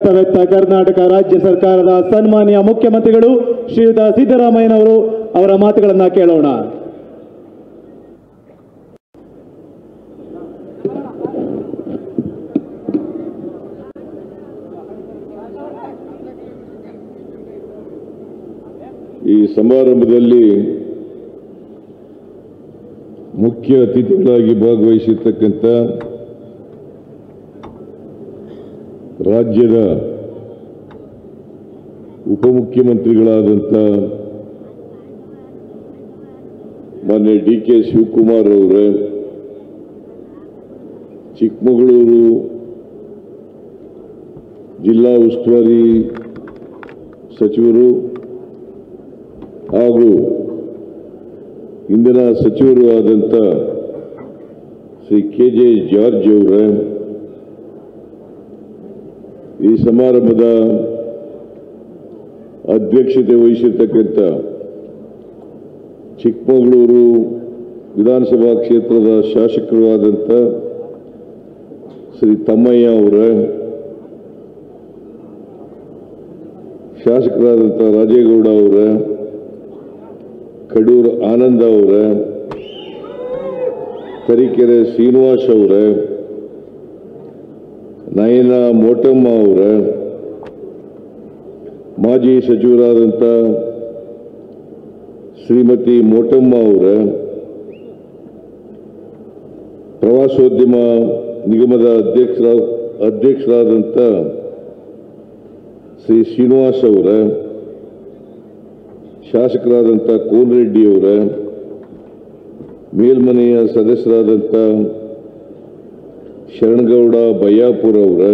ಪ್ರಸಕ್ತ ಕರ್ನಾಟಕ ರಾಜ್ಯ ಸರ್ಕಾರದ ಸನ್ಮಾನ್ಯ ಮುಖ್ಯಮಂತ್ರಿಗಳು ಶ್ರೀಯುತ ಸಿದ್ದರಾಮಯ್ಯನವರು ಅವರ ಮಾತುಗಳನ್ನು ಕೇಳೋಣ. ಈ ಸಮಾರಂಭದಲ್ಲಿ ಮುಖ್ಯ ಅತಿಥಿಗಳಾಗಿ ಭಾಗವಹಿಸಿರ್ತಕ್ಕಂಥ ರಾಜ್ಯದ ಉಪಮುಖ್ಯಮಂತ್ರಿಗಳಾದಂಥ ಮಾನ್ಯ ಡಿ.ಕೆ. ಶಿವಕುಮಾರ್ ಅವರೇ, ಚಿಕ್ಕಮಗಳೂರು ಜಿಲ್ಲಾ ಉಸ್ತುವಾರಿ ಸಚಿವರು ಹಾಗೂ ಇಂದಿನ ಸಚಿವರು ಆದಂಥ ಶ್ರೀ ಕೆ.ಜೆ. ಜಾರ್ಜ್ ಅವರೇ, ಈ ಸಮಾರಂಭದ ಅಧ್ಯಕ್ಷತೆ ವಹಿಸಿರ್ತಕ್ಕಂಥ ಚಿಕ್ಕಮಗಳೂರು ವಿಧಾನಸಭಾ ಕ್ಷೇತ್ರದ ಶಾಸಕರು ಆದಂಥ ಶ್ರೀ ತಮ್ಮಯ್ಯ ಅವರೇ, ಶಾಸಕರಾದಂಥ ರಾಜೇಗೌಡ ಅವರೇ, ಕಡೂರು ಆನಂದ ಅವರೇ, ತರೀಕೆರೆ ಶ್ರೀನಿವಾಸ್ ಅವರೇ, ನಯನ ಮೋಟಮ್ಮ ಅವರೇ, ಮಾಜಿ ಸಚಿವರಾದಂಥ ಶ್ರೀಮತಿ ಮೋಟಮ್ಮ ಅವರೇ, ಪ್ರವಾಸೋದ್ಯಮ ನಿಗಮದ ಅಧ್ಯಕ್ಷರಾದಂಥ ಶ್ರೀ ಶ್ರೀನಿವಾಸ್ ಅವರೇ, ಶಾಸಕರಾದಂಥ ಕೋನರೆಡ್ಡಿ ಅವರೇ, ಮೇಲ್ಮನೆಯ ಸದಸ್ಯರಾದಂಥ ಶರಣಗೌಡ ಬಯ್ಯಾಪುರ ಅವರೇ,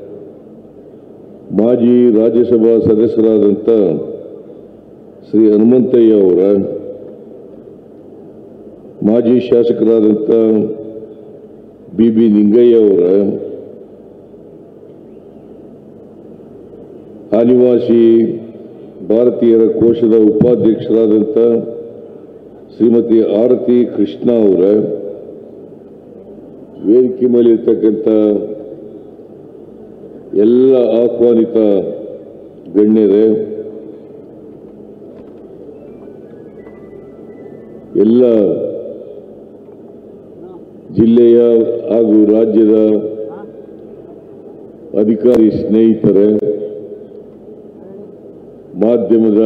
ಮಾಜಿ ರಾಜ್ಯಸಭಾ ಸದಸ್ಯರಾದಂಥ ಶ್ರೀ ಹನುಮಂತಯ್ಯ ಅವರೇ, ಮಾಜಿ ಶಾಸಕರಾದಂಥ ಬಿ ನಿಂಗಯ್ಯ ಅವರೇ, ಆದಿವಾಸಿ ಭಾರತೀಯರ ಕೋಶದ ಉಪಾಧ್ಯಕ್ಷರಾದಂಥ ಶ್ರೀಮತಿ ಆರತಿ ಕೃಷ್ಣ ಅವರೇ, ವೇದಿಕೆ ಮೇಲೆ ಇರ್ತಕ್ಕಂಥ ಎಲ್ಲ ಆಹ್ವಾನಿತ ಗಣ್ಯರೇ, ಎಲ್ಲ ಜಿಲ್ಲೆಯ ಹಾಗೂ ರಾಜ್ಯದ ಅಧಿಕಾರಿ ಸ್ನೇಹಿತರೇ, ಮಾಧ್ಯಮದ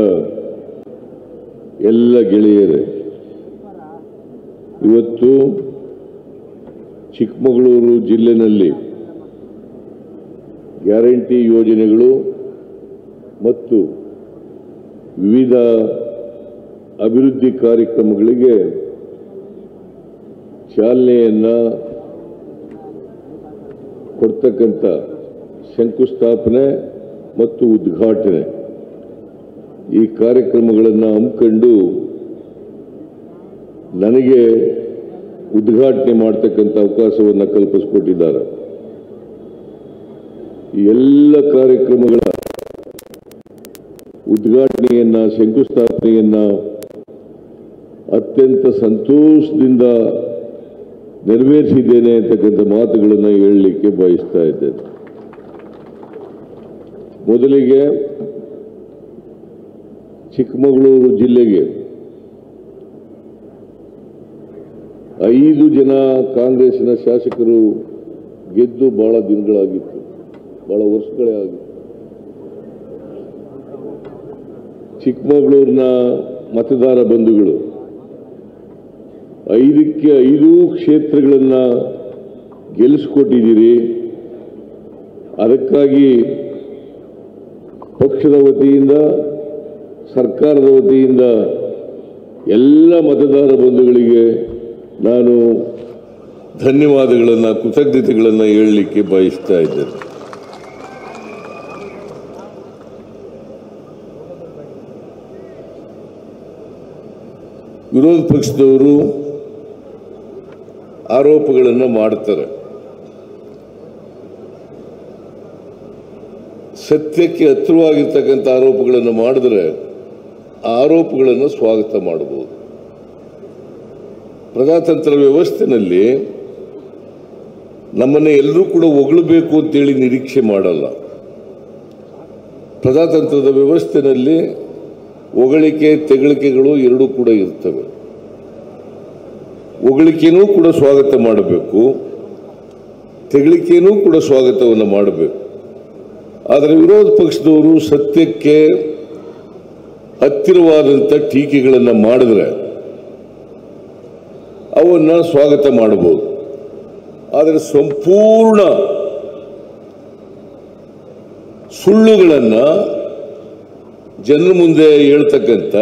ಎಲ್ಲ ಗೆಳೆಯರೇ, ಇವತ್ತು ಚಿಕ್ಕಮಗಳೂರು ಜಿಲ್ಲೆಯಲ್ಲಿ ಗ್ಯಾರಂಟಿ ಯೋಜನೆಗಳು ಮತ್ತು ವಿವಿಧ ಅಭಿವೃದ್ಧಿ ಕಾರ್ಯಕ್ರಮಗಳಿಗೆ ಚಾಲನೆಯನ್ನು ಕೊಡ್ತಕ್ಕಂಥ ಶಂಕುಸ್ಥಾಪನೆ ಮತ್ತು ಉದ್ಘಾಟನೆ ಈ ಕಾರ್ಯಕ್ರಮಗಳನ್ನು ಹಮ್ಮಿಕೊಂಡು ನನಗೆ ಉದ್ಘಾಟನೆ ಮಾಡತಕ್ಕಂಥ ಅವಕಾಶವನ್ನು ಕಲ್ಪಿಸಿಕೊಟ್ಟಿದ್ದಾರೆ. ಈ ಎಲ್ಲ ಕಾರ್ಯಕ್ರಮಗಳ ಉದ್ಘಾಟನೆಯನ್ನು, ಶಂಕುಸ್ಥಾಪನೆಯನ್ನು ಅತ್ಯಂತ ಸಂತೋಷದಿಂದ ನೆರವೇರಿಸಿದ್ದೇನೆ ಅಂತಕ್ಕಂಥ ಮಾತುಗಳನ್ನು ಹೇಳಲಿಕ್ಕೆ ಬಯಸ್ತಾ ಇದ್ದೇನೆ. ಮೊದಲಿಗೆ ಚಿಕ್ಕಮಗಳೂರು ಜಿಲ್ಲೆಗೆ 5 ಜನ ಕಾಂಗ್ರೆಸ್ಸಿನ ಶಾಸಕರು ಗೆದ್ದು ಬಹಳ ದಿನಗಳಾಗಿತ್ತು, ಬಹಳ ವರ್ಷಗಳೇ ಆಗಿತ್ತು. ಚಿಕ್ಕಮಗಳೂರಿನ ಮತದಾರ ಬಂಧುಗಳು 5ಕ್ಕೆ 5 ಕ್ಷೇತ್ರಗಳನ್ನು ಗೆಲ್ಲಿಸಿಕೊಟ್ಟಿದ್ದೀರಿ. ಅದಕ್ಕಾಗಿ ಪಕ್ಷದ ವತಿಯಿಂದ, ಸರ್ಕಾರದ ವತಿಯಿಂದ ಎಲ್ಲ ಮತದಾರ ಬಂಧುಗಳಿಗೆ ನಾನು ಧನ್ಯವಾದಗಳನ್ನು, ಕೃತಜ್ಞತೆಗಳನ್ನು ಹೇಳಲಿಕ್ಕೆ ಬಯಸ್ತಾ ಇದ್ದೇನೆ. ವಿರೋಧ ಪಕ್ಷದವರು ಆರೋಪಗಳನ್ನು ಮಾಡ್ತಾರೆ. ಸತ್ಯಕ್ಕೆ ಹತ್ತಿರವಾಗಿರ್ತಕ್ಕಂಥ ಆರೋಪಗಳನ್ನು ಮಾಡಿದ್ರೆ ಆ ಆರೋಪಗಳನ್ನು ಸ್ವಾಗತ ಮಾಡಬಹುದು. ಪ್ರಜಾತಂತ್ರ ವ್ಯವಸ್ಥೆಯಲ್ಲಿ ನಮ್ಮನ್ನು ಎಲ್ಲರೂ ಕೂಡ ಹೊಗಳಬೇಕು ಅಂತೇಳಿ ನಿರೀಕ್ಷೆ ಮಾಡಲ್ಲ. ಪ್ರಜಾತಂತ್ರದ ವ್ಯವಸ್ಥೆಯಲ್ಲಿ ಹೊಗಳಿಕೆ ತೆಗಳಿಕೆಗಳು ಎರಡೂ ಕೂಡ ಇರ್ತವೆ. ಹೊಗಳಿಕೆನೂ ಕೂಡ ಸ್ವಾಗತ ಮಾಡಬೇಕು, ತೆಗಳಿಕೆನೂ ಕೂಡ ಸ್ವಾಗತವನ್ನು ಮಾಡಬೇಕು. ಆದರೆ ವಿರೋಧ ಪಕ್ಷದವರು ಸತ್ಯಕ್ಕೆ ಹತ್ತಿರವಾದಂಥ ಟೀಕೆಗಳನ್ನು ಮಾಡಿದ್ರೆ ಅವನ್ನ ಸ್ವಾಗತ ಮಾಡಬಹುದು. ಆದರೆ ಸಂಪೂರ್ಣ ಸುಳ್ಳುಗಳನ್ನು ಜನರ ಮುಂದೆ ಹೇಳ್ತಕ್ಕಂಥ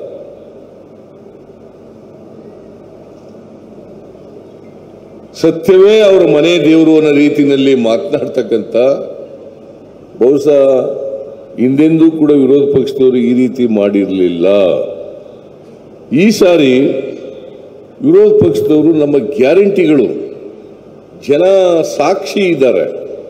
ಸತ್ಯವೇ ಅವರ ಮನೆ ದೇವರು ಅನ್ನೋ ರೀತಿಯಲ್ಲಿ ಮಾತನಾಡ್ತಕ್ಕಂಥ ಬಹುಶಃ ಹಿಂದೆಂದೂ ಕೂಡ ವಿರೋಧ ಪಕ್ಷದವರು ಈ ರೀತಿ ಮಾಡಿರಲಿಲ್ಲ. ಈ ಸಾರಿ ವಿರೋಧ ಪಕ್ಷದವರು ನಮ್ಮ ಗ್ಯಾರಂಟಿಗಳು ಜನ ಸಾಕ್ಷಿ ಇದ್ದಾರೆ,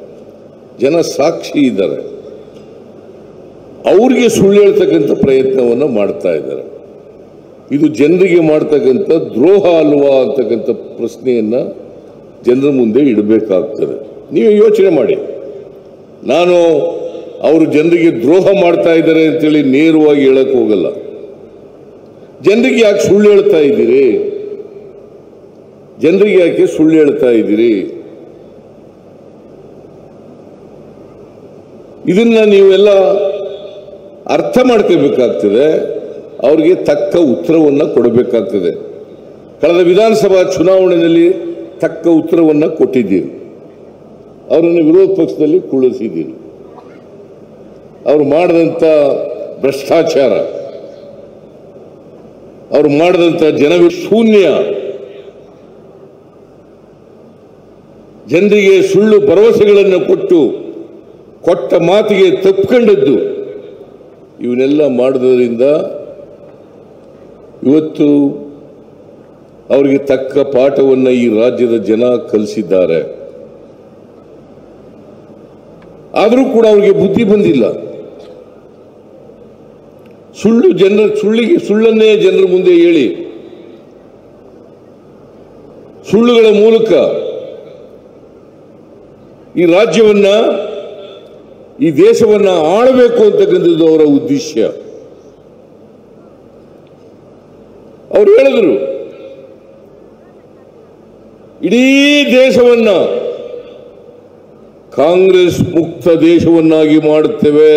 ಅವ್ರಿಗೆ ಸುಳ್ಳು ಹೇಳ್ತಕ್ಕಂಥ ಪ್ರಯತ್ನವನ್ನು ಮಾಡ್ತಾ ಇದ್ದಾರೆ. ಇದು ಜನರಿಗೆ ಮಾಡ್ತಕ್ಕಂಥ ದ್ರೋಹ ಅಲ್ವಾ ಅಂತಕ್ಕಂಥ ಪ್ರಶ್ನೆಯನ್ನ ಜನರ ಮುಂದೆ ಇಡಬೇಕಾಗ್ತದೆ. ನೀವು ಯೋಚನೆ ಮಾಡಿ, ನಾನು ಅವರು ಜನರಿಗೆ ದ್ರೋಹ ಮಾಡ್ತಾ ಇದ್ದಾರೆ ಅಂತೇಳಿ ನೇರವಾಗಿ ಹೇಳಕ್ ಹೋಗಲ್ಲ. ಜನರಿಗೆ ಯಾಕೆ ಸುಳ್ಳು ಹೇಳ್ತಾ ಇದ್ದೀರಿ? ಜನರಿಗೆ ಯಾಕೆ ಸುಳ್ಳು ಹೇಳ್ತಾ ಇದ್ದೀರಿ? ಇದನ್ನ ನೀವೆಲ್ಲ ಅರ್ಥ ಮಾಡ್ಕೋಬೇಕಾಗ್ತದೆ, ಅವ್ರಿಗೆ ತಕ್ಕ ಉತ್ತರವನ್ನು ಕೊಡಬೇಕಾಗ್ತದೆ. ಕಳೆದ ವಿಧಾನಸಭಾ ಚುನಾವಣೆಯಲ್ಲಿ ತಕ್ಕ ಉತ್ತರವನ್ನು ಕೊಟ್ಟಿದ್ದೀರಿ. ಅವರನ್ನು ವಿರೋಧ ಪಕ್ಷದಲ್ಲಿ ಕುಳ್ಳಿಸಿದ್ದೀರಿ. ಅವರು ಮಾಡಿದಂಥ ಭ್ರಷ್ಟಾಚಾರ, ಅವರು ಮಾಡಿದಂಥ ಶೂನ್ಯ, ಜನರಿಗೆ ಸುಳ್ಳು ಭರವಸೆಗಳನ್ನು ಕೊಟ್ಟ ಮಾತಿಗೆ ತಪ್ಪಿಕೊಂಡದ್ದು, ಇವನ್ನೆಲ್ಲ ಮಾಡೋದ್ರಿಂದ ಇವತ್ತು ಅವರಿಗೆ ತಕ್ಕ ಪಾಠವನ್ನು ಈ ರಾಜ್ಯದ ಜನ ಕಲಿಸಿದ್ದಾರೆ. ಆದರೂ ಕೂಡ ಅವರಿಗೆ ಬುದ್ಧಿ ಬಂದಿಲ್ಲ. ಸುಳ್ಳನ್ನೇ ಜನರ ಮುಂದೆ ಹೇಳಿ, ಸುಳ್ಳುಗಳ ಮೂಲಕ ಈ ರಾಜ್ಯವನ್ನ, ಈ ದೇಶವನ್ನ ಆಳಬೇಕು ಅಂತಕ್ಕಂಥದ್ದು ಅವರ ಉದ್ದೇಶ. ಅವರು ಹೇಳಿದ್ರು, ಇಡೀ ದೇಶವನ್ನ ಕಾಂಗ್ರೆಸ್ ಮುಕ್ತ ದೇಶವನ್ನಾಗಿ ಮಾಡುತ್ತೇವೆ.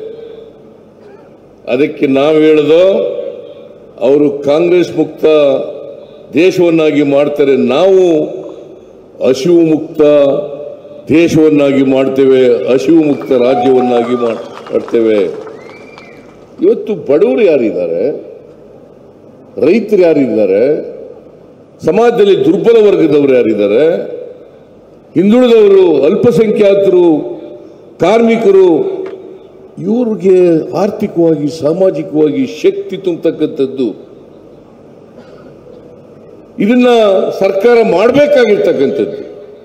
ಅದಕ್ಕೆ ನಾವು ಹೇಳೋದು, ಅವರು ಕಾಂಗ್ರೆಸ್ ಮುಕ್ತ ದೇಶವನ್ನಾಗಿ ಮಾಡ್ತಾರೆ, ನಾವು ಹಸಿವು ಮುಕ್ತ ದೇಶವನ್ನಾಗಿ ಮಾಡ್ತೇವೆ, ಹಸಿವು ಮುಕ್ತ ರಾಜ್ಯವನ್ನಾಗಿ ಮಾಡ್ತೇವೆ. ಇವತ್ತು ಬಡವರು ಯಾರಿದ್ದಾರೆ, ರೈತರು ಯಾರಿದ್ದಾರೆ, ಸಮಾಜದಲ್ಲಿ ದುರ್ಬಲ ವರ್ಗದವರು ಯಾರಿದ್ದಾರೆ, ಹಿಂದುಳಿದವರು, ಅಲ್ಪಸಂಖ್ಯಾತರು, ಕಾರ್ಮಿಕರು, ಇವ್ರಿಗೆ ಆರ್ಥಿಕವಾಗಿ ಸಾಮಾಜಿಕವಾಗಿ ಶಕ್ತಿ ತುಂಬತಕ್ಕಂಥದ್ದು, ಇದನ್ನ ಸರ್ಕಾರ ಮಾಡಬೇಕಾಗಿರ್ತಕ್ಕಂಥದ್ದು.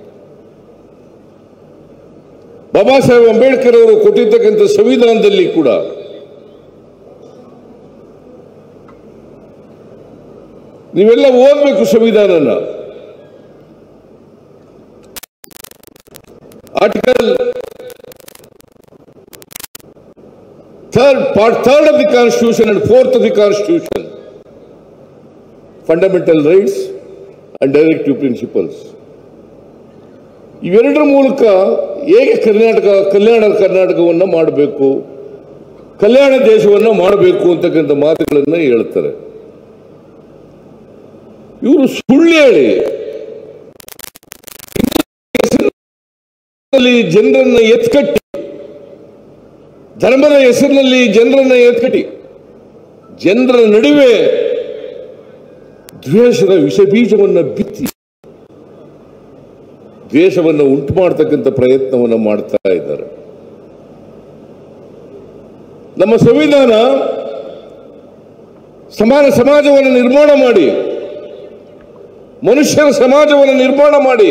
ಬಾಬಾ ಸಾಹೇಬ್ ಅಂಬೇಡ್ಕರ್ ಅವರು ಕೊಟ್ಟಿರ್ತಕ್ಕಂಥ ಸಂವಿಧಾನದಲ್ಲಿ ಕೂಡ ನೀವೆಲ್ಲ ಓದಬೇಕು ಸಂವಿಧಾನನ. Article third of the Constitution and 4th of the Constitution, fundamental rights and directive principles. ಇವೆರಡರ ಮೂಲಕ ಹೇಗೆ ಕಲ್ಯಾಣ ಕರ್ನಾಟಕವನ್ನು ಮಾಡಬೇಕು, ಕಲ್ಯಾಣ ದೇಶವನ್ನು ಮಾಡಬೇಕು ಅಂತಕ್ಕಂಥ ಮಾತುಗಳನ್ನು ಹೇಳ್ತಾರೆ. ಇವರು ಸುಳ್ಳು ಹೇಳಿ ಜನರನ್ನ ಎತ್ಕಟ್ಟಿ, ಧರ್ಮದ ಹೆಸರಿನಲ್ಲಿ ಜನರನ್ನ ಎತ್ಕಟ್ಟಿ, ಜನರ ನಡುವೆ ದ್ವೇಷದ ವಿಷ ಬೀಜವನ್ನು ಬಿತ್ತಿ ದ್ವೇಷವನ್ನು ಉಂಟು ಮಾಡತಕ್ಕಂಥ ಪ್ರಯತ್ನವನ್ನು ಮಾಡ್ತಾ ಇದ್ದಾರೆ. ನಮ್ಮ ಸಂವಿಧಾನ ಸಮಾನ ಸಮಾಜವನ್ನು ನಿರ್ಮಾಣ ಮಾಡಿ, ಮನುಷ್ಯರ ಸಮಾಜವನ್ನು ನಿರ್ಮಾಣ ಮಾಡಿ,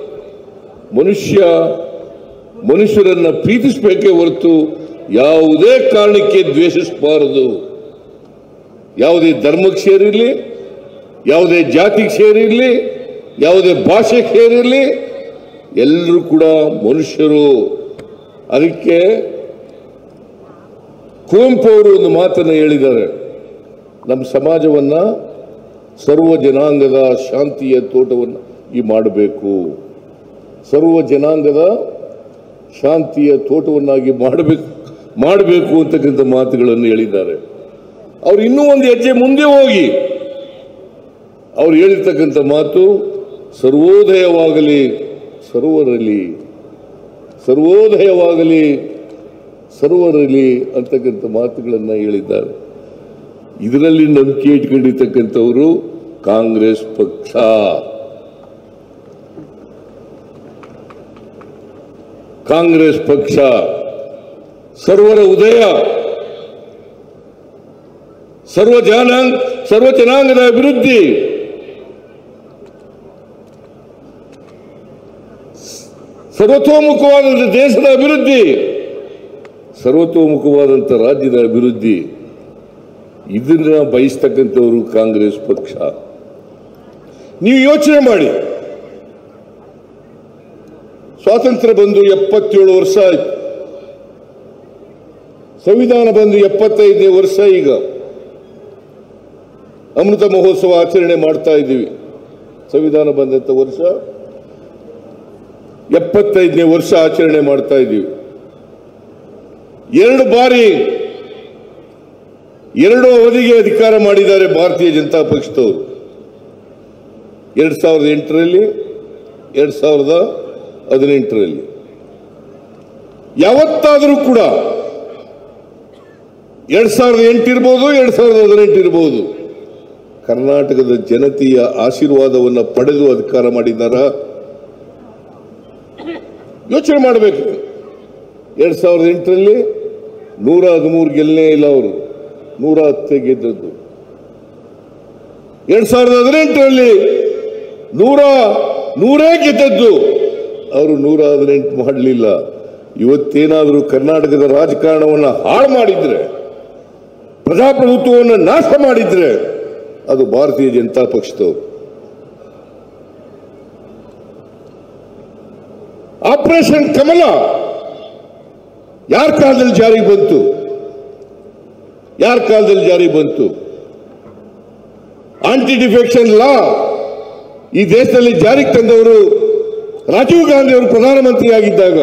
ಮನುಷ್ಯರನ್ನ ಪ್ರೀತಿಸಬೇಕೇ ಹೊರತು ಯಾವುದೇ ಕಾರಣಕ್ಕೆ ದ್ವೇಷಿಸಬಾರದು. ಯಾವುದೇ ಧರ್ಮಕ್ಕೆ ಸೇರಿರಲಿ, ಯಾವುದೇ ಜಾತಿಗೆ ಸೇರಿರಲಿ, ಯಾವುದೇ ಭಾಷೆಗೆ ಸೇರಿರಲಿ, ಎಲ್ಲರೂ ಕೂಡ ಮನುಷ್ಯರು. ಅದಕ್ಕೆ ಕುವೆಂಪು ಅವರು ಒಂದು ಮಾತನ್ನು ಹೇಳಿದ್ದಾರೆ, ನಮ್ಮ ಸಮಾಜವನ್ನ ಸರ್ವ ಜನಾಂಗದ ಶಾಂತಿಯ ತೋಟವನ್ನು ಮಾಡಬೇಕು, ಸರ್ವ ಜನಾಂಗದ ಶಾಂತಿಯ ತೋಟವನ್ನಾಗಿ ಮಾಡಬೇಕು ಅಂತಕ್ಕಂಥ ಮಾತುಗಳನ್ನು ಹೇಳಿದ್ದಾರೆ. ಅವರು ಇನ್ನೂ ಒಂದು ಹೆಜ್ಜೆ ಮುಂದೆ ಹೋಗಿ ಅವ್ರು ಹೇಳಿರ್ತಕ್ಕಂಥ ಮಾತು, ಸರ್ವೋದಯವಾಗಲಿ ಸರ್ವರಲ್ಲಿ, ಸರ್ವೋದಯವಾಗಲಿ ಸರ್ವರಲ್ಲಿ ಅಂತಕ್ಕಂಥ ಮಾತುಗಳನ್ನು ಹೇಳಿದ್ದಾರೆ. ಇದರಲ್ಲಿ ನಂಬಿಕೆ ಇಟ್ಕೊಂಡಿರ್ತಕ್ಕಂಥವರು ಕಾಂಗ್ರೆಸ್ ಪಕ್ಷ. ಕಾಂಗ್ರೆಸ್ ಪಕ್ಷ ಸರ್ವರ ಉದಯ, ಸರ್ವ ಜನಾಂಗದ ಅಭಿವೃದ್ಧಿ, ಸರ್ವತೋಮುಖವಾದಂಥ ದೇಶದ ಅಭಿವೃದ್ಧಿ, ಸರ್ವತೋಮುಖವಾದಂಥ ರಾಜ್ಯದ ಅಭಿವೃದ್ಧಿ, ಇದನ್ನ ಬಯಸ್ತಕ್ಕಂಥವರು ಕಾಂಗ್ರೆಸ್ ಪಕ್ಷ. ನೀವು ಯೋಚನೆ ಮಾಡಿ, ಸ್ವಾತಂತ್ರ್ಯ ಬಂದು 77 ವರ್ಷ ಆಯ್ತು, ಸಂವಿಧಾನ ಬಂದು 75ನೇ ವರ್ಷ. ಈಗ ಅಮೃತ ಮಹೋತ್ಸವ ಆಚರಣೆ ಮಾಡ್ತಾ ಇದ್ದೀವಿ. ಸಂವಿಧಾನ ಬಂದಂತ ವರ್ಷ 75ನೇ ವರ್ಷ ಆಚರಣೆ ಮಾಡ್ತಾ ಇದ್ದೀವಿ. 2 ಬಾರಿ 2 ಅವಧಿಗೆ ಅಧಿಕಾರ ಮಾಡಿದ್ದಾರೆ ಭಾರತೀಯ ಜನತಾ ಪಕ್ಷದವರು. 2008ರಲ್ಲಿ, 2018ರಲ್ಲಿ. ಯಾವತ್ತಾದರೂ ಕೂಡ 2008 ಇರ್ಬೋದು, 2018 ಇರ್ಬೋದು, ಕರ್ನಾಟಕದ ಜನತೆಯ ಆಶೀರ್ವಾದವನ್ನು ಪಡೆದು ಅಧಿಕಾರ ಮಾಡಿದ್ದಾರ? ಯೋಚನೆ ಮಾಡಬೇಕು. 2008ರಲ್ಲಿ 113 ಗೆಲ್ಲನೇ ಇಲ್ಲ, ಅವರು 110 ಗೆದ್ದದ್ದು. 2018ರಲ್ಲಿ 100 ಗೆದ್ದದ್ದು, ಅವರು 118 ಮಾಡಲಿಲ್ಲ. ಇವತ್ತೇನಾದರೂ ಕರ್ನಾಟಕದ ರಾಜಕಾರಣವನ್ನು ಹಾಳು ಮಾಡಿದ್ರೆ, ಪ್ರಜಾಪ್ರಭುತ್ವವನ್ನು ನಾಶ ಮಾಡಿದ್ರೆ, ಅದು ಭಾರತೀಯ ಜನತಾ ಪಕ್ಷದವರು. ಆಪರೇಷನ್ ಕಮಲ ಯಾರ ಕಾಲದಲ್ಲಿ ಜಾರಿಗೆ ಬಂತು? ಯಾರ ಕಾಲದಲ್ಲಿ ಜಾರಿಗೆ ಬಂತು? ಆಂಟಿ ಡಿಫೆಕ್ಷನ್ ಲಾ ಈ ದೇಶದಲ್ಲಿ ಜಾರಿಗೆ ತಂದವರು ರಾಜೀವ್ ಗಾಂಧಿ ಅವರು ಪ್ರಧಾನಮಂತ್ರಿ ಆಗಿದ್ದಾಗ.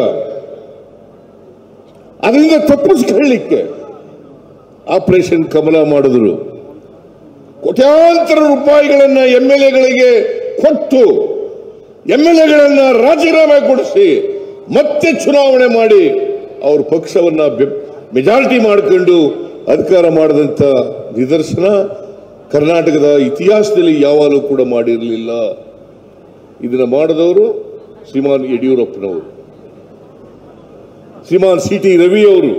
ಅದರಿಂದ ತಪ್ಪಿಸ್ಕೊಳ್ಳಿಕ್ಕೆ ಆಪರೇಷನ್ ಕಮಲ ಮಾಡಿದ್ರು. ಕೋಟ್ಯಾಂತರ ರೂಪಾಯಿಗಳನ್ನ MLAಗಳಿಗೆ ಕೊಟ್ಟು, MLAಗಳನ್ನ ರಾಜೀನಾಮೆ ಕೊಡಿಸಿ, ಮತ್ತೆ ಚುನಾವಣೆ ಮಾಡಿ ಅವ್ರ ಪಕ್ಷವನ್ನ ಮೆಜಾರಿಟಿ ಮಾಡಿಕೊಂಡು ಅಧಿಕಾರ ಮಾಡಿದಂತ ನಿದರ್ಶನ ಕರ್ನಾಟಕದ ಇತಿಹಾಸದಲ್ಲಿ ಯಾವಾಗಲೂ ಕೂಡ ಮಾಡಿರಲಿಲ್ಲ. ಇದನ್ನ ಮಾಡಿದವರು ಶ್ರೀಮಾನ್ ಯಡಿಯೂರಪ್ಪನವರು, ಶ್ರೀಮಾನ್ CT ರವಿ ಅವರು,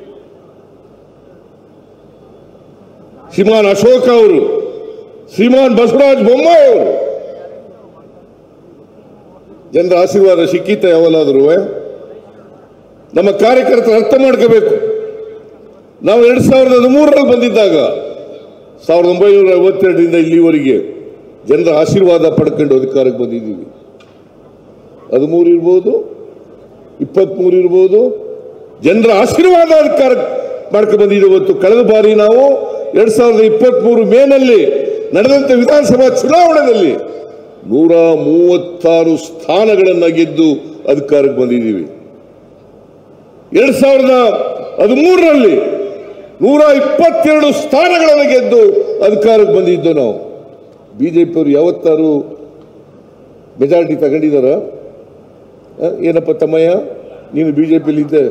ಶ್ರೀಮಾನ್ ಅಶೋಕ್ ಅವರು, ಶ್ರೀಮಾನ್ ಬಸವರಾಜ ಬೊಮ್ಮಾಯಿ ಅವರು. ಜನರ ಆಶೀರ್ವಾದ ಸಿಕ್ಕಿತ ಯಾವಲ್ಲಾದರೂ? ನಮ್ಮ ಕಾರ್ಯಕರ್ತರು ಅರ್ಥ ಮಾಡ್ಕೋಬೇಕು. ನಾವು 2013ರಲ್ಲಿ ಬಂದಿದ್ದಾಗ 1952ರಿಂದ ಇಲ್ಲಿವರೆಗೆ ಜನರ ಆಶೀರ್ವಾದ ಪಡ್ಕೊಂಡು ಅಧಿಕಾರಕ್ಕೆ ಬಂದಿದ್ದೀವಿ. 13 ಇರ್ಬೋದು, 23 ಇರ್ಬೋದು, ಜನರ ಆಶೀರ್ವಾದ ಅಧಿಕಾರ ಮಾಡ್ಕೊಂಡು ಬಂದಿದ್ದೀವಿ. ಇವತ್ತು ಕಳೆದ ಬಾರಿ ನಾವು 2023 ಮೇನಲ್ಲಿ ನಡೆದಂತ ವಿಧಾನಸಭಾ ಚುನಾವಣೆಯಲ್ಲಿ 136 ಸ್ಥಾನಗಳನ್ನು ಗೆದ್ದು ಅಧಿಕಾರಕ್ಕೆ ಬಂದಿದ್ದೀವಿ. 2013ರಲ್ಲಿ 122 ಸ್ಥಾನಗಳನ್ನು ಗೆದ್ದು ಅಧಿಕಾರಕ್ಕೆ ಬಂದಿದ್ದು ನಾವು. ಬಿಜೆಪಿ ಅವರು ಯಾವತ್ತಾರು ಮೆಜಾರಿಟಿ ತಗೊಂಡಿದಾರ? ಏನಪ್ಪ ತಮ್ಮಯ್ಯ, ನೀನು ಬಿಜೆಪಿಯಲ್ಲಿ ಇದ್ದೆ,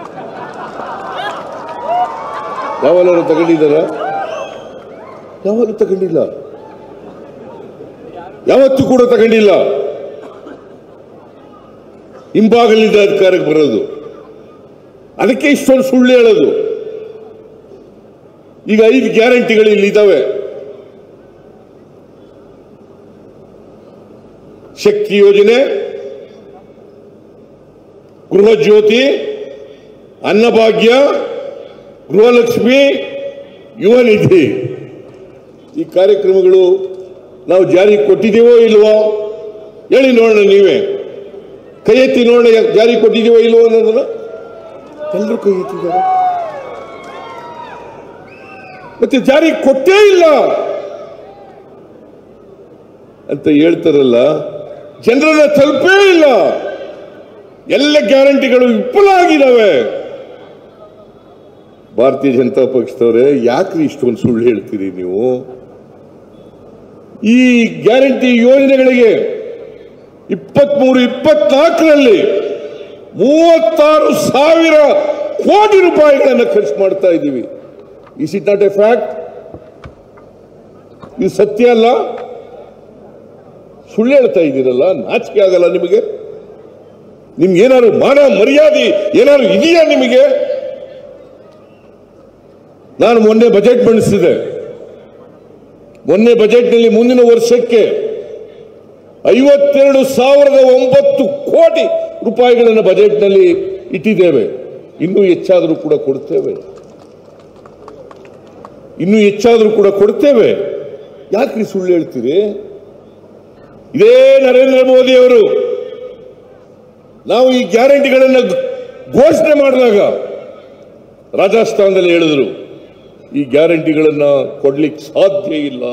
ಯಾವಾಗಲೂ ತಗೊಂಡಿದ್ದಾರ? ಯಾವಾಗಲೂ ತಗೊಂಡಿಲ್ಲ, ಯಾವತ್ತೂ ಕೂಡ ತಗೊಂಡಿಲ್ಲ. ಹಿಂಭಾಗಲಿಂದ ಅಧಿಕಾರಕ್ಕೆ ಬರೋದು, ಅದಕ್ಕೆ ಇಷ್ಟೊಂದು ಸುಳ್ಳು ಹೇಳೋದು. ಈಗ 5 ಗ್ಯಾರಂಟಿಗಳು ಇಲ್ಲಿ ಇದ್ದಾವೆ. ಶಕ್ತಿ ಯೋಜನೆ, ಗೃಹ ಜ್ಯೋತಿ, ಅನ್ನಭಾಗ್ಯ, ಗೃಹಲಕ್ಷ್ಮಿ, ಯುವ ನಿಧಿ. ಈ ಕಾರ್ಯಕ್ರಮಗಳು ನಾವು ಜಾರಿಗೆ ಕೊಟ್ಟಿದ್ದೀವೋ ಇಲ್ವೋ ಹೇಳಿ ನೋಡೋಣ. ನೀವೇ ಕೈ ಎತ್ತಿ ನೋಡೋಣ, ಜಾರಿಗೆ ಕೊಟ್ಟಿದ್ದೀವೋ ಇಲ್ವೋ ಅನ್ನೋದನ್ನ. ಎಲ್ಲರೂ ಕೈ ಎತ್ತಿದ್ದಾರೆ. ಮತ್ತೆ ಜಾರಿ ಕೊಟ್ಟೇ ಇಲ್ಲ ಅಂತ ಹೇಳ್ತಾರಲ್ಲ, ಜನರನ್ನ ತಲುಪೇ ಇಲ್ಲ. ಎಲ್ಲ ಗ್ಯಾರಂಟಿಗಳು ವಿಫಲ ಆಗಿದ್ದಾವೆ. ಭಾರತೀಯ ಜನತಾ ಪಕ್ಷದವರೇ, ಯಾಕ್ರಿ ಇಷ್ಟೊಂದು ಸುಳ್ಳು ಹೇಳ್ತೀರಿ ನೀವು? ಈ ಗ್ಯಾರಂಟಿ ಯೋಜನೆಗಳಿಗೆ 23-24ರಲ್ಲಿ 36,000 ಕೋಟಿ ರೂಪಾಯಿಗಳನ್ನು ಖರ್ಚು ಮಾಡ್ತಾ ಇದ್ದೀವಿ. Is it not a fact? ಇದು ಸತ್ಯ ಅಲ್ಲ? ಸುಳ್ಳು ಹೇಳ್ತಾ ಇದ್ದೀರಲ್ಲ, ನಾಚಿಕೆ ಆಗಲ್ಲ ನಿಮಗೆ? ನಿಮ್ಗೆ ಏನಾದ್ರು ಮಾನ ಮರ್ಯಾದೆ ಏನಾದ್ರು ಇದೆಯಾ ನಿಮಗೆ? ನಾನು ಮೊನ್ನೆ ಬಜೆಟ್ ಮಂಡಿಸಿದೆ. ಮೊನ್ನೆ ಬಜೆಟ್ನಲ್ಲಿ ಮುಂದಿನ ವರ್ಷಕ್ಕೆ 52,009 ಕೋಟಿ ರೂಪಾಯಿಗಳನ್ನು ಬಜೆಟ್ನಲ್ಲಿ ಇಟ್ಟಿದ್ದೇವೆ. ಇನ್ನೂ ಹೆಚ್ಚಾದರೂ ಕೂಡ ಕೊಡ್ತೇವೆ, ಇನ್ನೂ ಹೆಚ್ಚಾದರೂ ಕೂಡ ಕೊಡ್ತೇವೆ. ಯಾಕ್ರಿ ಸುಳ್ಳು ಹೇಳ್ತೀರಿ? ಇದೇ ನರೇಂದ್ರ ಮೋದಿ ಅವರು ನಾವು ಈ ಗ್ಯಾರಂಟಿಗಳನ್ನು ಘೋಷಣೆ ಮಾಡಿದಾಗ ರಾಜಸ್ಥಾನದಲ್ಲಿ ಹೇಳಿದ್ರು, ಈ ಗ್ಯಾರಂಟಿಗಳನ್ನ ಕೊಡ್ಲಿಕ್ಕೆ ಸಾಧ್ಯ ಇಲ್ಲ,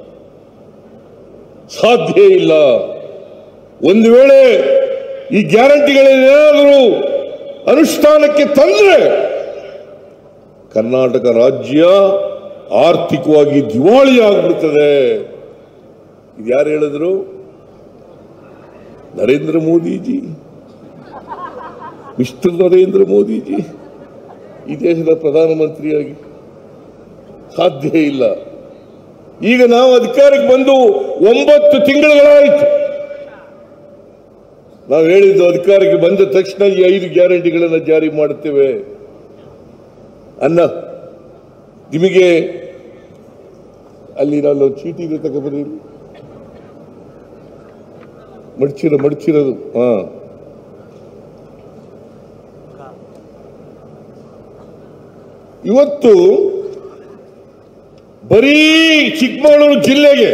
ಸಾಧ್ಯ ಇಲ್ಲ. ಒಂದು ವೇಳೆ ಈ ಗ್ಯಾರಂಟಿಗಳೇನಾದರೂ ಅನುಷ್ಠಾನಕ್ಕೆ ತಂದ್ರೆ ಕರ್ನಾಟಕ ರಾಜ್ಯ ಆರ್ಥಿಕವಾಗಿ ದಿವಾಳಿ ಆಗ್ಬಿಡ್ತದೆ. ಇದು ಯಾರು ಹೇಳಿದ್ರು? ನರೇಂದ್ರ ಮೋದಿಜಿ, ಮಿಸ್ಟರ್ ನರೇಂದ್ರ ಮೋದಿಜಿ ಈ ದೇಶದ ಪ್ರಧಾನಮಂತ್ರಿಯಾಗಿ. ಸಾಧ್ಯ ಇಲ್ಲ. ಈಗ ನಾವು ಅಧಿಕಾರಕ್ಕೆ ಬಂದು 9 ತಿಂಗಳುಗಳಾಯಿತು. ನಾವು ಹೇಳಿದ್ದು ಅಧಿಕಾರಕ್ಕೆ ಬಂದ ತಕ್ಷಣ ಈ 5 ಗ್ಯಾರಂಟಿಗಳನ್ನು ಜಾರಿ ಮಾಡುತ್ತೇವೆ ಅನ್ನ. ನಿಮಗೆ ಅಲ್ಲಿ ನಾನು ಚೀಟಿ ಇದೆ, ತಗೊಬನ್ನಿ. ಮಡಚಿರೋದು. ಇವತ್ತು ಬರೀ ಚಿಕ್ಕಮಗಳೂರು ಜಿಲ್ಲೆಗೆ,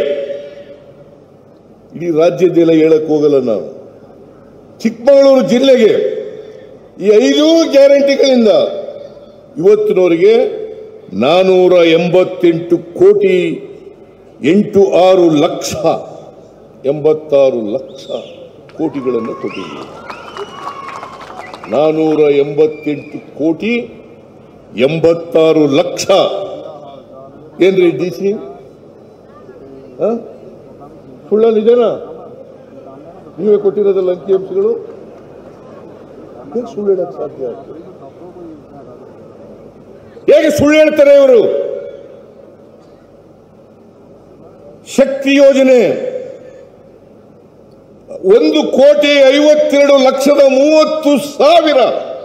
ಇಡೀ ರಾಜ್ಯದೆಲ್ಲ ಹೇಳಕ್ ಹೋಗಲ್ಲ ನಾವು, ಚಿಕ್ಕಮಗಳೂರು ಜಿಲ್ಲೆಗೆ ಈ 5 ಗ್ಯಾರಂಟಿಗಳಿಂದ ಇವತ್ತಿನವರೆಗೆ 488 ಕೋಟಿ 86 ಲಕ್ಷ 86 ಲಕ್ಷ ಕೋಟಿಗಳನ್ನು ಕೊಟ್ಟಿದ್ದೀವಿ. 488 ಕೋಟಿ 86 ಲಕ್ಷ. ಏನ್ರಿ DC? ಸುಳ್ಳ ನಿಜನಾ? ನೀವೇ ಕೊಟ್ಟಿರೋದಲ್ಲ ಅಂಕಿಅಂಶಗಳು? ಹೇಗೆ ಸುಳ್ಳು ಹೇಳಕ್ ಸಾಧ್ಯ ಆಗ್ತದೆ? ಹೇಗೆ ಸುಳ್ಳು ಹೇಳ್ತಾರೆ ಇವರು? ಶಕ್ತಿ ಯೋಜನೆ 1,52,30,000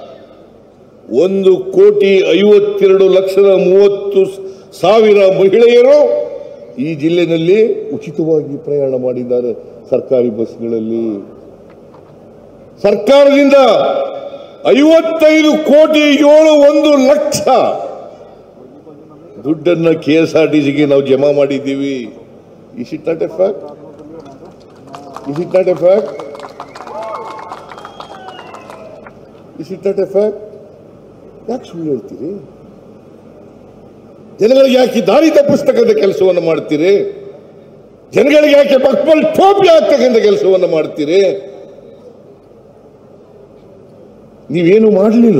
1,52,30,000 ಮಹಿಳೆಯರು ಈ ಜಿಲ್ಲೆಯಲ್ಲಿ ಉಚಿತವಾಗಿ ಪ್ರಯಾಣ ಮಾಡಿದ್ದಾರೆ ಸರ್ಕಾರಿ ಬಸ್ಗಳಲ್ಲಿ. ಸರ್ಕಾರದಿಂದ 55,71,00,000 ದುಡ್ಡನ್ನ KSRTCಗೆ ನಾವು ಜಮಾ ಮಾಡಿದ್ದೀವಿ. Is it not a fact? Is it not a fact? Is it not a fact? ಯಾಕೆ ಸುಳ್ಳು ಹೇಳ್ತೀರಿ? ಜನಗಳಿಗೆ ಯಾಕೆ ದಾರಿ ತಪ್ಪಿಸ್ತಕ್ಕಂಥ ಕೆಲಸವನ್ನು ಮಾಡ್ತೀರಿ? ಜನಗಳಿಗೆ ಯಾಕೆ ಮಕ್ಕಳು ಟೋಪಿ ಆಗ್ತಕ್ಕಂಥ ಕೆಲಸವನ್ನು ಮಾಡ್ತೀರಿ? ನೀವೇನು ಮಾಡಲಿಲ್ಲ.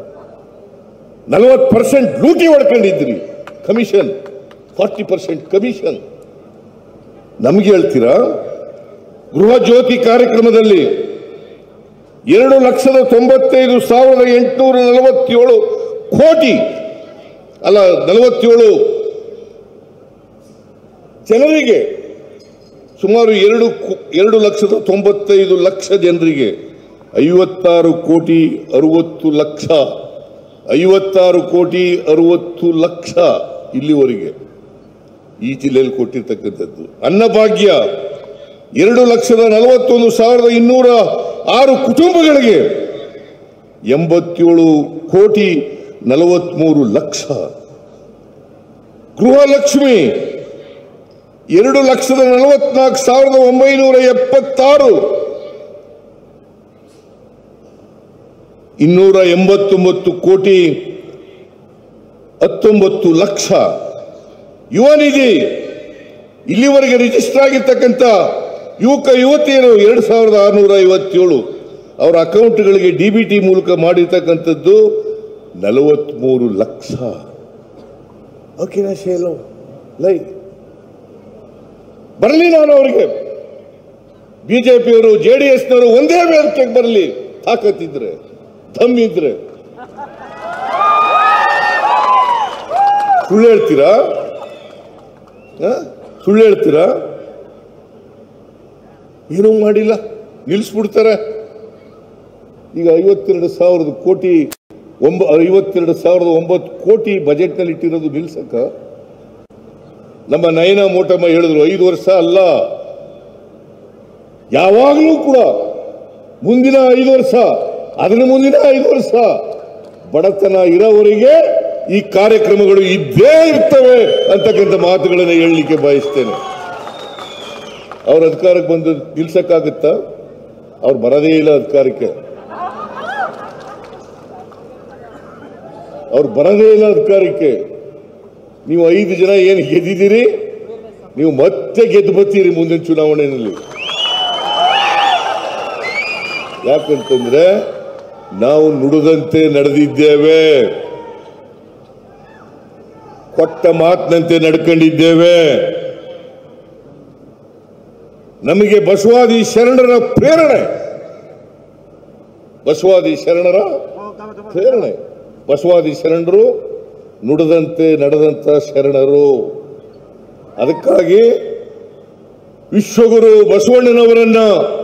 40% ಲೂಟಿ ಹೊಡ್ಕೊಂಡಿದ್ರಿ, ಕಮಿಷನ್ 40% ಕಮಿಷನ್. ನಮ್ಗೆ ಹೇಳ್ತೀರಾ? ಗೃಹ ಜ್ಯೋತಿ ಕಾರ್ಯಕ್ರಮದಲ್ಲಿ 2,95,847 ಕೋಟಿ ಅಲ್ಲ 47 ಜನರಿಗೆ, ಸುಮಾರು 2,95,00,000 ಜನರಿಗೆ 56 ಕೋಟಿ 60 ಲಕ್ಷ 56 ಕೋಟಿ 60 ಲಕ್ಷ ಇಲ್ಲಿವರೆಗೆ ಈ ಜಿಲ್ಲೆಯಲ್ಲಿ ಕೊಟ್ಟಿರ್ತಕ್ಕಂಥದ್ದು. ಅನ್ನಭಾಗ್ಯ 2,41,206 ಕುಟುಂಬಗಳಿಗೆ 87 ಕೋಟಿ 43 ಲಕ್ಷ. ಗೃಹಲಕ್ಷ್ಮಿ 2,44,976 289 ಕೋಟಿ 19 ಲಕ್ಷ. ಯುವ ನಿಧಿ ಇಲ್ಲಿವರೆಗೆ ರಿಜಿಸ್ಟರ್ ಆಗಿರ್ತಕ್ಕಂಥ ಯುವಕ ಯುವತಿಯರು 2657 ಅವರ ಅಕೌಂಟ್ಗಳಿಗೆ ಡಿಬಿಟಿ ಮೂಲಕ ಮಾಡಿರ್ತಕ್ಕಂಥದ್ದು 43 ಲಕ್ಷ. ಲೈ ಬರಲಿ, ನಾನು ಅವರಿಗೆ ಬಿಜೆಪಿಯವರು JDSನವರು ಒಂದೇ ವೇದಿಕೆಗೆ ಬರಲಿ, ತಾಕತ್ತಿದ್ರೆ ದಮ್ಮಿದ್ರೆ. ಸುಳ್ಳು ಹೇಳ್ತೀರಾ? ಸುಳ್ಳು ಹೇಳ್ತೀರಾ? ಏನೂ ಮಾಡಿಲ್ಲ, ನಿಲ್ಲಿಸ್ಬಿಡ್ತಾರೆ. ಈಗ 52,000 ಕೋಟಿ 52,009 ಕೋಟಿ ಬಜೆಟ್ನಲ್ಲಿ ಇಟ್ಟಿರೋದು ನಿಲ್ಸಕ್ಕ? ನಮ್ಮ ನಯನ ಮೋಟಮ್ಮ ಹೇಳಿದ್ರು 5 ವರ್ಷ ಅಲ್ಲ, ಯಾವಾಗಲೂ ಕೂಡ ಮುಂದಿನ 5 ವರ್ಷ, ಅದರ ಮುಂದಿನ 5 ವರ್ಷ ಬಡತನ ಇರೋವರೆಗೆ ಈ ಕಾರ್ಯಕ್ರಮಗಳು ಇದ್ದೇ ಇರ್ತವೆ ಅಂತಕ್ಕಂಥ ಮಾತುಗಳನ್ನು ಹೇಳಲಿಕ್ಕೆ ಬಯಸ್ತೇನೆ. ಅವ್ರ ಅಧಿಕಾರಕ್ಕೆ ಬಂದು ನಿಲ್ಸಕ್ಕಾಗುತ್ತಾ? ಅವ್ರು ಬರದೇ ಇಲ್ಲ ಅಧಿಕಾರಕ್ಕೆ, ಅವ್ರು ಬರದೇ ಇಲ್ಲ ಅಧಿಕಾರಕ್ಕೆ. ನೀವು 5 ಜನ ಏನು ಗೆದ್ದಿದ್ದೀರಿ, ನೀವು ಮತ್ತೆ ಗೆದ್ದು ಬರ್ತೀರಿ ಮುಂದಿನ ಚುನಾವಣೆಯಲ್ಲಿ. ಯಾಕಂತಂದ್ರೆ ನಾವು ನುಡಿದಂತೆ ನಡೆದಿದ್ದೇವೆ, ಕೊಟ್ಟ ಮಾತಿನಂತೆ ನಡ್ಕೊಂಡಿದ್ದೇವೆ. ನಮಗೆ ಬಸವಾದಿ ಶರಣರ ಪ್ರೇರಣೆ, ಬಸವಾದಿ ಶರಣರ ಪ್ರೇರಣೆ. ಬಸವಾದಿ ಶರಣರು ನುಡಿದಂತೆ ನಡೆದಂತ ಶರಣರು. ಅದಕ್ಕಾಗಿ ವಿಶ್ವಗುರು ಬಸವಣ್ಣನವರನ್ನ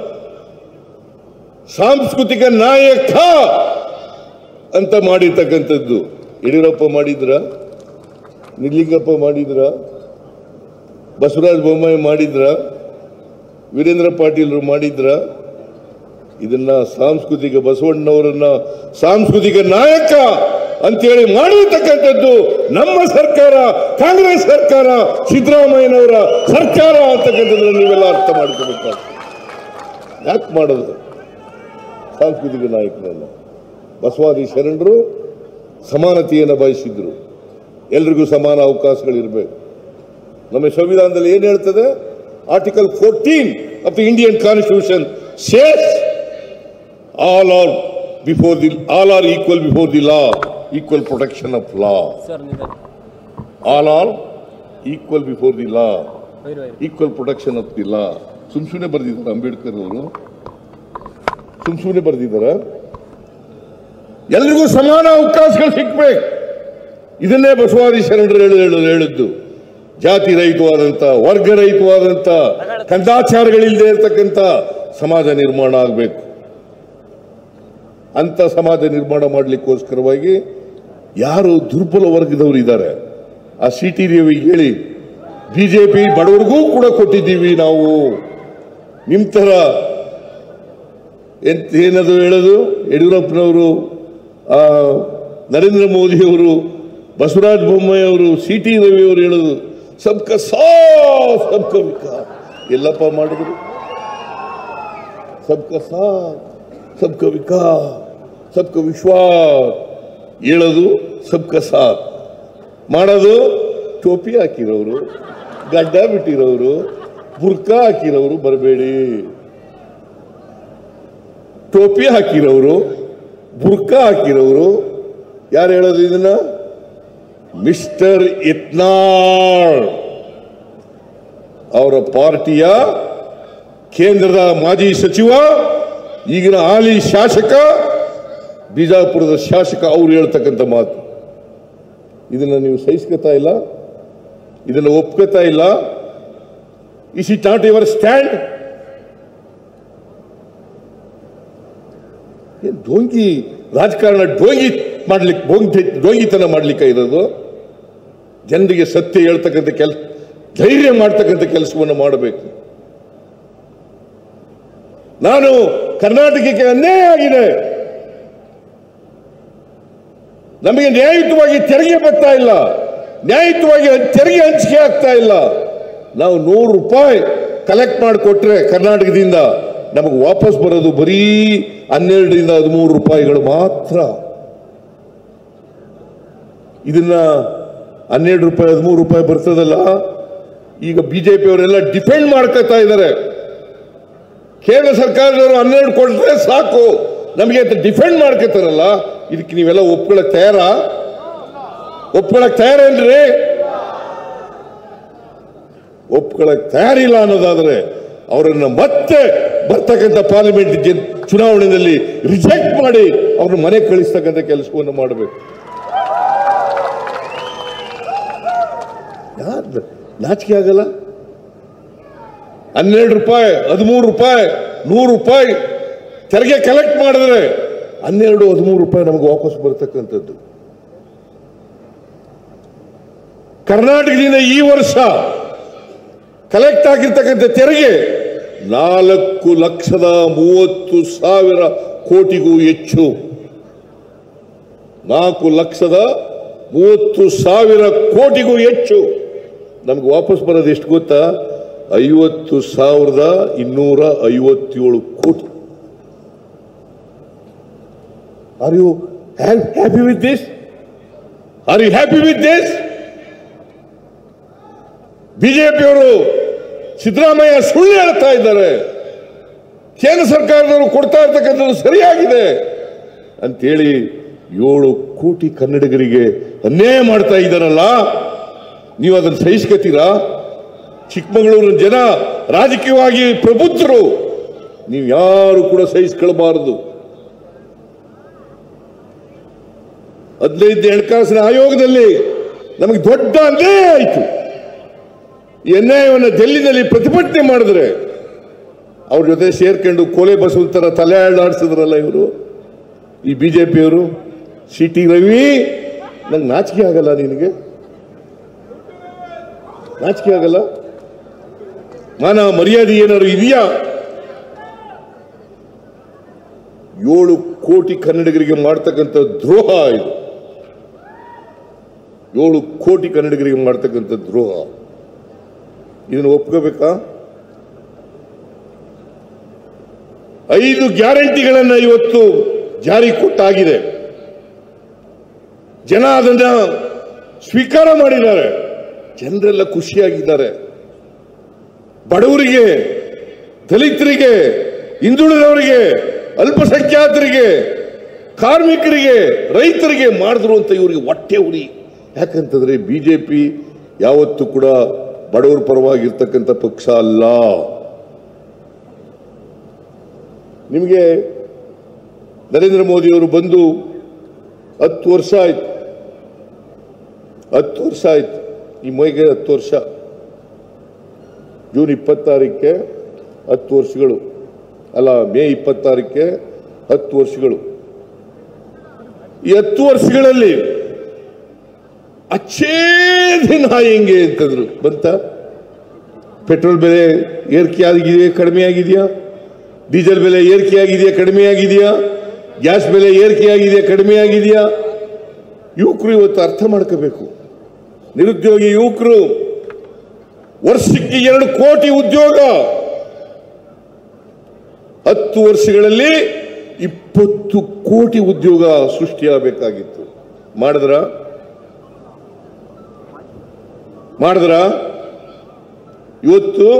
ಸಾಂಸ್ಕೃತಿಕ ನಾಯಕ ಅಂತ ಮಾಡಿರ್ತಕ್ಕಂಥದ್ದು ಯಡಿಯೂರಪ್ಪ ಮಾಡಿದ್ರ, ನಿಲಿಂಗಪ್ಪ ಮಾಡಿದ್ರ, ಬಸವರಾಜ ಬೊಮ್ಮಾಯಿ ಮಾಡಿದ್ರ, ವೀರೇಂದ್ರ ಪಾಟೀಲ್ರು ಮಾಡಿದ್ರ. ಇದನ್ನ ಸಾಂಸ್ಕೃತಿಕ ಬಸವಣ್ಣನವರನ್ನ ಸಾಂಸ್ಕೃತಿಕ ನಾಯಕ ಅಂತೇಳಿ ಮಾಡಿರ್ತಕ್ಕಂಥದ್ದು ನಮ್ಮ ಸರ್ಕಾರ, ಕಾಂಗ್ರೆಸ್ ಸರ್ಕಾರ, ಸಿದ್ದರಾಮಯ್ಯನವರ ಸರ್ಕಾರ ಅಂತಕ್ಕಂಥದ್ದನ್ನು ನೀವೆಲ್ಲ ಅರ್ಥ ಮಾಡ್ಕೋಬೇಕಾಗ್ತದೆ. ಯಾಕೆ ಮಾಡೋದು ಸಾಂಸ್ಕೃತಿಕ ನಾಯಕರನ್ನ? ಬಸವಾದಿ ಶರಣರು ಸಮಾನತೆಯನ್ನು ಬಯಸಿದ್ರು, ಎಲ್ರಿಗೂ ಸಮಾನ ಅವಕಾಶಗಳಿರಬೇಕು. ನಮ್ಮ ಸಂವಿಧಾನದಲ್ಲಿ ಏನು ಹೇಳ್ತದೆ? Article 14 of the Indian Constitution says all are equal before the law, equal protection of law. All are equal before the law, equal protection of the law. ಸುಮ್ಸುನೆ ಬರೆದಿದ್ದಾರೆ ಅಂಬೇಡ್ಕರ್ ಅವರು, ಸುಮ್ಸುನೆ ಬರೆದಿದ್ದಾರೆ. ಎಲ್ರಿಗೂ ಸಮಾನ ಅವಕಾಶಗಳು ಸಿಗ್ಬೇಕು. ಇದನ್ನೇ ಬಸವಾದಿ ಶರಣರು ಹೇಳಿದ್ದು. ಜಾತಿ ರಹಿತವಾದಂತ, ವರ್ಗ ರಹಿತವಾದಂತ, ಕಂದಾಚಾರಗಳಿಲ್ಲದೆ ಇರತಕ್ಕಂಥ ಸಮಾಜ ನಿರ್ಮಾಣ ಆಗಬೇಕು. ಅಂತ ಸಮಾಜ ನಿರ್ಮಾಣ ಮಾಡಲಿಕ್ಕೋಸ್ಕರವಾಗಿ ಯಾರು ದುರ್ಬಲ ವರ್ಗದವರು ಇದ್ದಾರೆ, ಆ CT ರವಿಗೆ ಹೇಳಿ, ಬಿಜೆಪಿ ಬಡವರಿಗೂ ಕೂಡ ಕೊಟ್ಟಿದ್ದೀವಿ ನಾವು. ನಿಮ್ಮ ತರ ಏನದು ಹೇಳೋದು, ಯಡಿಯೂರಪ್ಪನವರು, ನರೇಂದ್ರ ಮೋದಿಯವರು, ಬಸವರಾಜ ಬೊಮ್ಮಾಯಿ ಅವರು, CT ರವಿಯವರು ಹೇಳೋದು ಸಬ್ಕ ಸಾಥ್ ಸಬ್ಕ ವಿಕಾಸ್. ಎಲ್ಲಪ್ಪ ಮಾಡಿದ್ರು? ಸಬ್ಕ ಸಾಥ್ ಸಬ್ಕ ವಿಕಾಸ್ ಸಬ್ಕ ವಿಶ್ವಾಸ್ ಹೇಳೋದು ಸಬ್ಕ ಸಾಥ್, ಮಾಡೋದು ಟೋಪಿ ಹಾಕಿರೋರು, ಗಡ್ಡ ಬಿಟ್ಟಿರೋರು, ಬುರ್ಕಾ ಹಾಕಿರೋರು ಬರಬೇಡಿ. ಟೋಪಿ ಹಾಕಿರೋರು, ಬುರ್ಕಾ ಹಾಕಿರೋರು ಯಾರು ಹೇಳೋದು ಇದನ್ನ? ಮಿಸ್ಟರ್ ಯತ್ನಾಳ್, ಅವರ ಪಾರ್ಟಿಯ ಕೇಂದ್ರದ ಮಾಜಿ ಸಚಿವ, ಈಗಿನ ಹಾಲಿ ಶಾಸಕ, ಬಿಜಾಪುರದ ಶಾಸಕ, ಅವರು ಹೇಳ್ತಕ್ಕಂಥ ಮಾತು. ಇದನ್ನ ನೀವು ಸಹಿಸ್ಕೊತಾ ಇಲ್ಲ, ಇದನ್ನ ಒಪ್ಕೋತಾ ಇಲ್ಲ. Is it not your stand? ಢೋಂಗಿ ರಾಜಕಾರಣ, ಢೋಂಗಿತನ ಮಾಡ್ಲಿಕ್ಕೆ ಇರೋದು. ಜನರಿಗೆ ಸತ್ಯ ಹೇಳ್ತಕ್ಕಂಥ ಕೆಲಸ, ಧೈರ್ಯ ಮಾಡ್ತಕ್ಕಂಥ ಕೆಲಸವನ್ನು ಮಾಡಬೇಕು. ನಾನು ಕರ್ನಾಟಕಕ್ಕೆ ಅನ್ಯಾಯ ಆಗಿದೆ, ನಮಗೆ ನ್ಯಾಯಯುತವಾಗಿ ತೆರಿಗೆ ಬರ್ತಾ ಇಲ್ಲ, ನ್ಯಾಯಯುತವಾಗಿ ತೆರಿಗೆ ಹಂಚಿಕೆ ಆಗ್ತಾ ಇಲ್ಲ. ನಾವು 100 ರೂಪಾಯಿ ಕಲೆಕ್ಟ್ ಮಾಡಿಕೊಟ್ರೆ ಕರ್ನಾಟಕದಿಂದ ನಮಗೆ ವಾಪಸ್ ಬರೋದು ಬರೀ 12ರಿಂದ 13 ರೂಪಾಯಿಗಳು ಮಾತ್ರ. ಇದನ್ನ 12 ರೂಪಾಯಿ 13 ರೂಪಾಯಿ ಬರ್ತದಲ್ಲ, ಈಗ ಬಿಜೆಪಿ ಅವರೆಲ್ಲ ಡಿಫೆಂಡ್ ಮಾಡ್ಕೊತಾ ಇದ್ದಾರೆ. ಕೇಂದ್ರ ಸರ್ಕಾರದವರು 12 ಕೊಟ್ಟರೆ ಸಾಕು ನಮಗೆ ಅಂತ ಡಿಫೆಂಡ್ ಮಾಡ್ಕೊತಾರಲ್ಲ, ಇದಕ್ಕೆ ನೀವೆಲ್ಲ ಒಪ್ಕೊಳಕ್ ತಯಾರೇನ್ರಿ? ಒಪ್ಕೊಳಕ್ ತಯಾರಿಲ್ಲ ಅನ್ನೋದಾದ್ರೆ ಅವರನ್ನ ಮತ್ತೆ ಬರ್ತಕ್ಕಂಥ ಪಾರ್ಲಿಮೆಂಟ್ ಚುನಾವಣೆಯಲ್ಲಿ ರಿಜೆಕ್ಟ್ ಮಾಡಿ ಅವ್ರನ್ನ ಮನೆ ಕಳಿಸ್ತಕ್ಕಂಥ ಕೆಲಸವನ್ನು ಮಾಡಬೇಕು. ನಾಚಿಕೆ ಆಗಲ್ಲ? 12 ರೂಪಾಯಿ 13 ರೂಪಾಯಿ 100 ರೂಪಾಯಿ ತೆರಿಗೆ ಕಲೆಕ್ಟ್ ಮಾಡಿದ್ರೆ 12-13 ರೂಪಾಯಿ ನಮಗೆ ವಾಪಸ್ ಬರ್ತಕ್ಕಂಥದ್ದು. ಕರ್ನಾಟಕದಿಂದ ಈ ವರ್ಷ ಕಲೆಕ್ಟ್ ಆಗಿರ್ತಕ್ಕಂಥ ತೆರಿಗೆ 4,30,000 ಕೋಟಿಗೂ ಹೆಚ್ಚು. 4,30,000 ಕೋಟಿಗೂ ಹೆಚ್ಚು ನಮ್ಗೆ ವಾಪಸ್ ಬರೋದು ಎಷ್ಟು ಗೊತ್ತಾ? 50,257 ಕೋಟಿ. Are you happy with this? Are you happy with this? ಬಿಜೆಪಿಯವರು ಸಿದ್ದರಾಮಯ್ಯ ಸುಳ್ಳು ಹೇಳ್ತಾ ಇದ್ದಾರೆ, ಕೇಂದ್ರ ಸರ್ಕಾರದವರು ಕೊಡ್ತಾ ಇರ್ತಕ್ಕಂಥದ್ದು ಸರಿಯಾಗಿದೆ ಅಂತೇಳಿ 7 ಕೋಟಿ ಕನ್ನಡಿಗರಿಗೆ ಅನ್ಯಾಯ ಮಾಡ್ತಾ ಇದ್ದಾರಲ್ಲ, ನೀವು ಅದನ್ನು ಸಹಿಸ್ಕೊತೀರಾ? ಚಿಕ್ಕಮಗಳೂರಿನ ಜನ ರಾಜಕೀಯವಾಗಿ ಪ್ರಬುದ್ಧರು, ನೀವು ಯಾರು ಕೂಡ ಸಹಿಸ್ಕೊಳ್ಬಾರದು. 15 ಹಣಕಾಸಿನ ಆಯೋಗದಲ್ಲಿ ನಮಗೆ ದೊಡ್ಡ ಅನ್ಯಾಯ ಆಯಿತು. ಈ ಅನ್ಯಾಯವನ್ನು ಡೆಲ್ಲಿನಲ್ಲಿ ಪ್ರತಿಭಟನೆ ಮಾಡಿದ್ರೆ ಅವ್ರ ಜೊತೆ ಸೇರ್ಕೊಂಡು ಕೋಲೆ ಬಸವಂತರ ತಲೆ ಆಡಿಸಿದ್ರಲ್ಲ ಇವರು, ಈ ಬಿಜೆಪಿಯವರು. CT ರವಿ, ನಂಗೆ ನಾಚಿಕೆ ಆಗಲ್ಲ? ನಿನಗೆ ನಾಚಿಕೆ ಆಗಲ್ಲ? ಮಾನ ಮರ್ಯಾದೆ ಏನಾದ್ರು ಇದೆಯಾ? 7 ಕೋಟಿ ಕನ್ನಡಿಗರಿಗೆ ಮಾಡ್ತಕ್ಕಂಥ ದ್ರೋಹ ಇದು. 7 ಕೋಟಿ ಕನ್ನಡಿಗರಿಗೆ ಮಾಡ್ತಕ್ಕಂಥ ದ್ರೋಹ. ಇದನ್ನು ಒಪ್ಕೋಬೇಕಾ? 5 ಗ್ಯಾರಂಟಿಗಳನ್ನು ಇವತ್ತು ಜಾರಿ ಕೊಟ್ಟಾಗಿದೆ. ಜನ ಅದನ್ನ ಸ್ವೀಕಾರ ಮಾಡಿದ್ದಾರೆ. ಜನರೆಲ್ಲ ಖುಷಿಯಾಗಿದ್ದಾರೆ. ಬಡವರಿಗೆ, ದಲಿತರಿಗೆ, ಹಿಂದುಳಿದವರಿಗೆ, ಅಲ್ಪಸಂಖ್ಯಾತರಿಗೆ, ಕಾರ್ಮಿಕರಿಗೆ, ರೈತರಿಗೆ ಮಾಡಿದ್ರು ಅಂತ ಇವರಿಗೆ ಹೊಟ್ಟೆ ಉರಿ. ಯಾಕಂತಂದ್ರೆ ಬಿಜೆಪಿ ಯಾವತ್ತೂ ಕೂಡ ಬಡವರ ಪರವಾಗಿರ್ತಕ್ಕಂಥ ಪಕ್ಷ ಅಲ್ಲ. ನಿಮಗೆ ನರೇಂದ್ರ ಮೋದಿ ಅವರು ಬಂದು 10 ವರ್ಷ ಆಯ್ತು. 10 ವರ್ಷ ಆಯ್ತು. ಈ ಮೊಯ್ಗೆ 10 ವರ್ಷ. ಜೂನ್ 26ಕ್ಕೆ 10 ವರ್ಷಗಳು ಅಲ್ಲ, ಮೇ 26ಕ್ಕೆ 10 ವರ್ಷಗಳು. ಈ 10 ವರ್ಷಗಳಲ್ಲಿ ಅಚ್ಚೇ ದಿನ ಹೆಂಗೆ ಅಂತಂದ್ರು. ಬಂತ? ಪೆಟ್ರೋಲ್ ಬೆಲೆ ಏರಿಕೆ ಆಗಿದೆಯಾ, ಕಡಿಮೆ ಆಗಿದೆಯಾ? ಡೀಸೆಲ್ ಬೆಲೆ ಏರಿಕೆ ಆಗಿದೆಯಾ, ಕಡಿಮೆ ಆಗಿದೆಯಾ? ಗ್ಯಾಸ್ ಬೆಲೆ ಏರಿಕೆ ಆಗಿದೆಯಾ, ಕಡಿಮೆ ಆಗಿದೆಯಾ? ಯುವಕರು ಇವತ್ತು ಅರ್ಥ ಮಾಡ್ಕೋಬೇಕು. ನಿರುದ್ಯೋಗಿ ಯುವಕರು ವರ್ಷಕ್ಕೆ 2 ಕೋಟಿ ಉದ್ಯೋಗ. 10 ವರ್ಷಗಳಲ್ಲಿ 20 ಕೋಟಿ ಉದ್ಯೋಗ ಸೃಷ್ಟಿಯಾಗಬೇಕಾಗಿತ್ತು. ಮಾಡಿದ್ರ? ಇವತ್ತು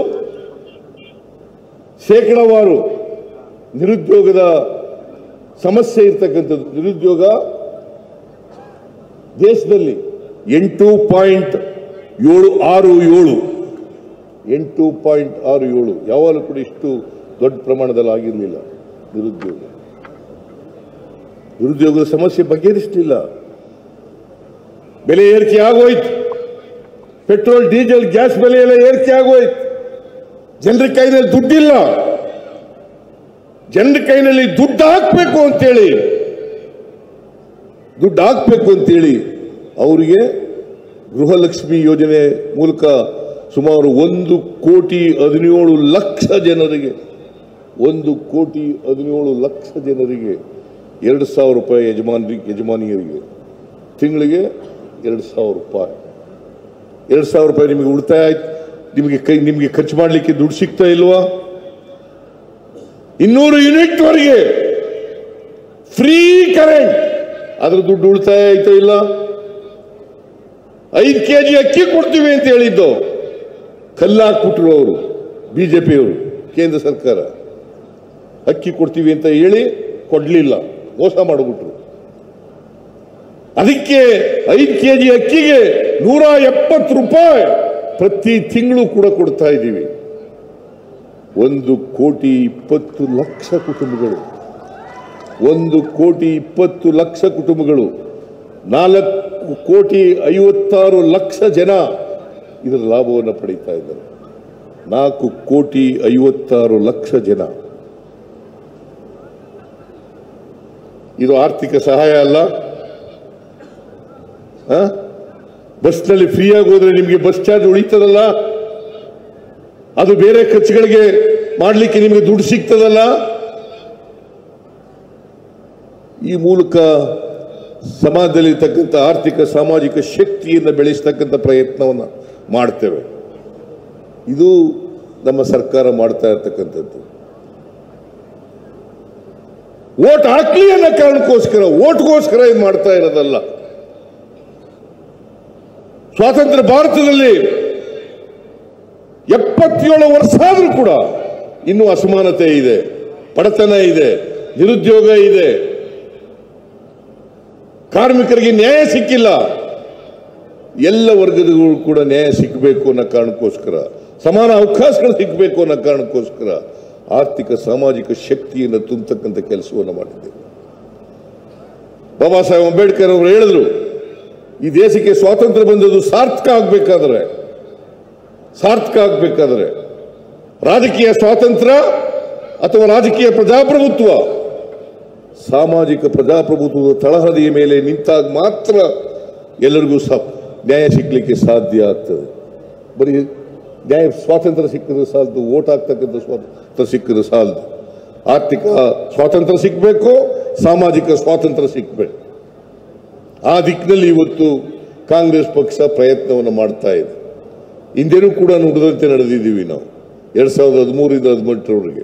ಶೇಕಡಾವಾರು ನಿರುದ್ಯೋಗದ ಸಮಸ್ಯೆ ಇರ್ತಕ್ಕಂಥದ್ದು. ನಿರುದ್ಯೋಗ ದೇಶದಲ್ಲಿ 8.67 8.67 ಯಾವಾಗಲೂ ಕೂಡ ಇಷ್ಟು ದೊಡ್ಡ ಪ್ರಮಾಣದಲ್ಲಿ ಆಗಿರಲಿಲ್ಲ. ನಿರುದ್ಯೋಗದ ಸಮಸ್ಯೆ ಬಗೆಹರಿಸಲಿಲ್ಲ. ಬೆಲೆ ಏರಿಕೆ ಆಗೋಯ್ತು. ಪೆಟ್ರೋಲ್, ಡೀಸೆಲ್, ಗ್ಯಾಸ್ ಬೆಲೆ ಎಲ್ಲ ಏರಿಕೆ ಆಗೋಯ್ತು. ಜನರ ಕೈನಲ್ಲಿ ದುಡ್ಡಿಲ್ಲ. ಜನರ ಕೈನಲ್ಲಿ ದುಡ್ಡು ಹಾಕಬೇಕು ಅಂತೇಳಿ ಅವರಿಗೆ ಗೃಹಲಕ್ಷ್ಮಿ ಯೋಜನೆ ಮೂಲಕ ಸುಮಾರು 1,17,00,000 ಜನರಿಗೆ 1,17,00,000 ಜನರಿಗೆ 2,000 ರೂಪಾಯಿ ಯಜಮಾನಿಯರಿಗೆ ತಿಂಗಳಿಗೆ 2,000 ರೂಪಾಯಿ. 2,000 ರೂಪಾಯಿ ನಿಮಗೆ ಉಳಿತಾಯ ಆಯ್ತು. ನಿಮಗೆ ಖರ್ಚು ಮಾಡಲಿಕ್ಕೆ ದುಡ್ಡು ಸಿಗ್ತಾ ಇಲ್ವಾ? 200 ಯೂನಿಟ್ ವರೆಗೆ ಫ್ರೀ ಕರೆಂಟ್, ಅದ್ರ ದುಡ್ಡು ಉಳಿತಾಯ ಆಯ್ತಾ ಇಲ್ಲ? 5 kg ಅಕ್ಕಿ ಕೊಡ್ತೀವಿ ಅಂತ ಹೇಳಿದ್ದು ಕಲ್ಲಾಕ್ಬಿಟ್ರು ಅವರು, ಬಿಜೆಪಿಯವರು, ಕೇಂದ್ರ ಸರ್ಕಾರ. ಅಕ್ಕಿ ಕೊಡ್ತೀವಿ ಅಂತ ಹೇಳಿ ಕೊಡ್ಲಿಲ್ಲ, ಮೋಸ ಮಾಡಿಬಿಟ್ರು. ಅದಕ್ಕೆ 5 kg ಅಕ್ಕಿಗೆ 170 ರೂಪಾಯಿ ಪ್ರತಿ ತಿಂಗಳು ಕೂಡ ಕೊಡ್ತಾ ಇದ್ದೀವಿ. 1,20,00,000 ಕುಟುಂಬಗಳು, 1,20,00,000 ಕುಟುಂಬಗಳು, 4,56,00,000 ಜನ ಇದರ ಲಾಭವನ್ನು ಪಡೀತಾ ಇದ್ದಾರೆ. 4,56,00,000 ಜನ. ಇದು ಆರ್ಥಿಕ ಸಹಾಯ ಅಲ್ಲ. ಬಸ್ನಲ್ಲಿ ಫ್ರೀಯಾಗಿ ಹೋದ್ರೆ ನಿಮಗೆ ಬಸ್ ಚಾರ್ಜ್ ಉಳಿತದಲ್ಲ, ಅದು ಬೇರೆ ಖರ್ಚುಗಳಿಗೆ ಮಾಡಲಿಕ್ಕೆ ನಿಮಗೆ ದುಡ್ಡು ಸಿಗ್ತದಲ್ಲ. ಈ ಮೂಲಕ ಸಮಾಜದಲ್ಲಿರ್ತಕ್ಕಂಥ ಆರ್ಥಿಕ ಸಾಮಾಜಿಕ ಶಕ್ತಿಯನ್ನು ಬೆಳೆಸತಕ್ಕಂಥ ಪ್ರಯತ್ನವನ್ನು ಮಾಡ್ತೇವೆ. ಇದು ನಮ್ಮ ಸರ್ಕಾರ ಮಾಡ್ತಾ ಇರ್ತಕ್ಕಂಥದ್ದು. ವೋಟ್ ಹಾಕ್ಲಿ ಅನ್ನೋ ಕಾರಣಕ್ಕೋಸ್ಕರ, ವೋಟ್ಗೋಸ್ಕರ ಇದು ಮಾಡ್ತಾ ಇರೋದಲ್ಲ. ಸ್ವಾತಂತ್ರ್ಯ ಭಾರತದಲ್ಲಿ 77 ವರ್ಷ ಆದರೂ ಕೂಡ ಇನ್ನೂ ಅಸಮಾನತೆ ಇದೆ, ಬಡತನ ಇದೆ, ನಿರುದ್ಯೋಗ ಇದೆ, ಕಾರ್ಮಿಕರಿಗೆ ನ್ಯಾಯ ಸಿಕ್ಕಿಲ್ಲ. ಎಲ್ಲ ವರ್ಗದವರು ಕೂಡ ನ್ಯಾಯ ಸಿಕ್ಕಬೇಕು ಅನ್ನೋ ಕಾರಣಕ್ಕೋಸ್ಕರ, ಸಮಾನ ಅವಕಾಶಗಳು ಸಿಕ್ಕಬೇಕು ಅನ್ನೋ ಕಾರಣಕ್ಕೋಸ್ಕರ ಆರ್ಥಿಕ ಸಾಮಾಜಿಕ ಶಕ್ತಿಯನ್ನು ತುಂಬತಕ್ಕಂಥ ಕೆಲಸವನ್ನು ಮಾಡಿದ್ದೇವೆ. ಬಾಬಾ ಸಾಹೇಬ್ ಅಂಬೇಡ್ಕರ್ ಅವರು ಹೇಳಿದ್ರು, ಈ ದೇಶಕ್ಕೆ ಸ್ವಾತಂತ್ರ್ಯ ಬಂದದ್ದು ಸಾರ್ಥಕ ಆಗಬೇಕಾದ್ರೆ ರಾಜಕೀಯ ಸ್ವಾತಂತ್ರ್ಯ ಅಥವಾ ರಾಜಕೀಯ ಪ್ರಜಾಪ್ರಭುತ್ವ, ಸಾಮಾಜಿಕ ಪ್ರಜಾಪ್ರಭುತ್ವದ ತಳಹದಿಯ ಮೇಲೆ ನಿಂತಾಗ ಮಾತ್ರ ಎಲ್ಲರಿಗೂ ನ್ಯಾಯ ಸಿಕ್ಕಲಿಕ್ಕೆ ಸಾಧ್ಯ ಆಗ್ತದೆ. ಬರೀ ನ್ಯಾಯ ಸ್ವಾತಂತ್ರ್ಯ ಸಿಕ್ಕಿದ್ರೆ ಸಾಲದು, ವೋಟ್ ಹಾಕ್ತಕ್ಕಂಥ ಸ್ವಾತಂತ್ರ್ಯ ಸಿಕ್ಕಿದ್ರೆ ಸಾಲದು. ಆರ್ಥಿಕ ಸ್ವಾತಂತ್ರ್ಯ ಸಿಕ್ಕಬೇಕು, ಸಾಮಾಜಿಕ ಸ್ವಾತಂತ್ರ್ಯ ಸಿಕ್ಕಬೇಕು. ಆ ದಿಕ್ಕಿನಲ್ಲಿ ಇವತ್ತು ಕಾಂಗ್ರೆಸ್ ಪಕ್ಷ ಪ್ರಯತ್ನವನ್ನು ಮಾಡ್ತಾ ಇದೆ. ಹಿಂದೆನೂ ಕೂಡ ನುಡಿದಂತೆ ನಡೆದಿದ್ದೀವಿ ನಾವು. 2013ರಿಂದ 2018ರವರೆಗೆ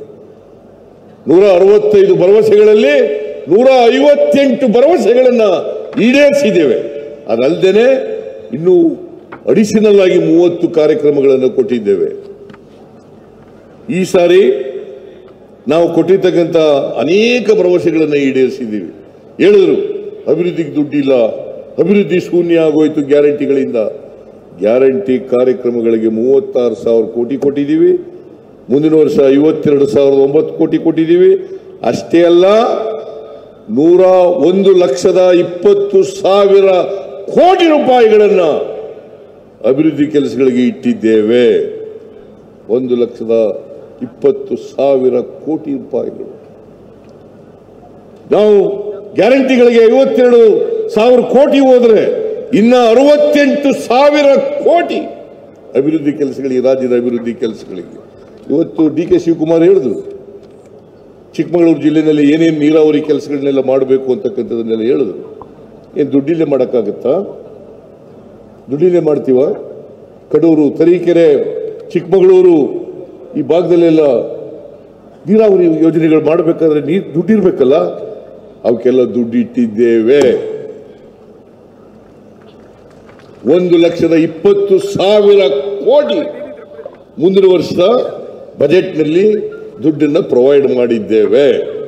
165 ಭರವಸೆಗಳಲ್ಲಿ 158 ಭರವಸೆಗಳನ್ನು ಈಡೇರಿಸಿದ್ದೇವೆ. ಅದಲ್ಲದೆ ಇನ್ನೂ ಅಡಿಷನಲ್ ಆಗಿ 30 ಕಾರ್ಯಕ್ರಮಗಳನ್ನು ಕೊಟ್ಟಿದ್ದೇವೆ. ಈ ಸಾರಿ ನಾವು ಕೊಟ್ಟಿರ್ತಕ್ಕಂಥ ಅನೇಕ ಭರವಸೆಗಳನ್ನು ಈಡೇರಿಸಿದ್ದೀವಿ. ಹೇಳಿದ್ರು ಅಭಿವೃದ್ಧಿಗೆ ದುಡ್ಡಿಲ್ಲ, ಅಭಿವೃದ್ಧಿ ಶೂನ್ಯ ಆಗೋಯ್ತು ಗ್ಯಾರಂಟಿಗಳಿಂದ. ಗ್ಯಾರಂಟಿ ಕಾರ್ಯಕ್ರಮಗಳಿಗೆ 36,000 ಕೋಟಿ ಕೊಟ್ಟಿದ್ದೀವಿ. ಮುಂದಿನ ವರ್ಷ 52,900 ಕೋಟಿ ಕೊಟ್ಟಿದ್ದೀವಿ. ಅಷ್ಟೇ ಅಲ್ಲ, 101,20,000 ಕೋಟಿ ರೂಪಾಯಿಗಳನ್ನು ಅಭಿವೃದ್ಧಿ ಕೆಲಸಗಳಿಗೆ ಇಟ್ಟಿದ್ದೇವೆ. 1,20,000 ಕೋಟಿ ರೂಪಾಯಿಗಳು. ನಾವು ಗ್ಯಾರಂಟಿಗಳಿಗೆ 52,000 ಕೋಟಿ ಹೋದ್ರೆ ಇನ್ನ 68,000 ಕೋಟಿ ಅಭಿವೃದ್ಧಿ ಕೆಲಸಗಳಿಗೆ, ರಾಜ್ಯದ ಅಭಿವೃದ್ಧಿ ಕೆಲಸಗಳಿಗೆ. ಇವತ್ತು DK ಶಿವಕುಮಾರ್ ಹೇಳಿದ್ರು, ಚಿಕ್ಕಮಗಳೂರು ಜಿಲ್ಲೆಯಲ್ಲಿ ಏನೇನು ನೀರಾವರಿ ಕೆಲಸಗಳನ್ನೆಲ್ಲ ಮಾಡಬೇಕು ಅಂತಕ್ಕಂಥದ್ದನ್ನೆಲ್ಲ ಹೇಳಿದ್ರು. ಏನು ದುಡ್ಡಿಲ್ಲೇ ಮಾಡೋಕ್ಕಾಗತ್ತಾ? ದುಡ್ಡಿಲ್ಲೇ ಮಾಡ್ತೀವ? ಕಡೂರು, ತರೀಕೆರೆ, ಚಿಕ್ಕಮಗಳೂರು ಈ ಭಾಗದಲ್ಲೆಲ್ಲ ನೀರಾವರಿ ಯೋಜನೆಗಳು ಮಾಡಬೇಕಾದ್ರೆ ದುಡ್ಡಿರ್ಬೇಕಲ್ಲ. ಅವಕ್ಕೆಲ್ಲ ದುಡ್ಡು ಇಟ್ಟಿದ್ದೇವೆ. 1,20,000 ಕೋಟಿ ಮುಂದಿನ ವರ್ಷದ ಬಜೆಟ್ನಲ್ಲಿ ದುಡ್ಡನ್ನು ಪ್ರೊವೈಡ್ ಮಾಡಿದ್ದೇವೆ.